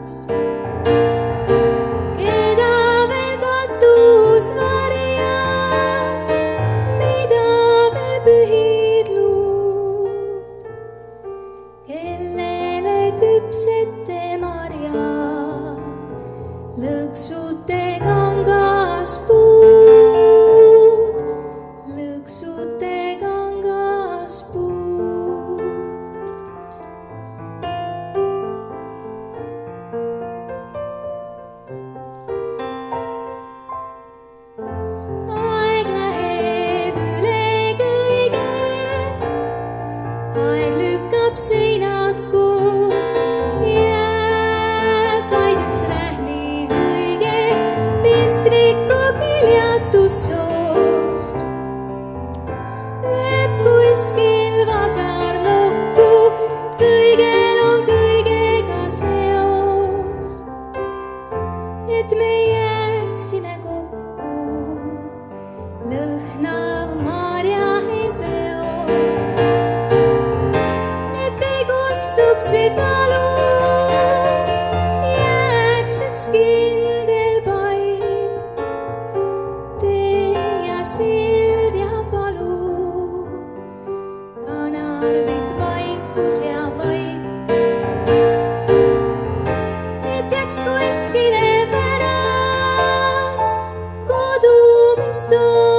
keda veel katus varjad, mida veel pühid luud, kellele küpsete marjad, lõksute kangas puud, lõksute kangas puud. Aeg läheb üle kõige, aeg lükkab seinad koost, jääb vaid üks rähni hõige, pistriku küljatus soost. Lööb kuskil vasar lukku, kõigel on kõigega seos, et me jääksime kokku lõhnav marjahein peos, et ei kustuks see talu, jääks üks kindel paik, tee ja sild ja palu, kanarvik vaikus ja vaik, et jääks kuskile pärav kodu, mis on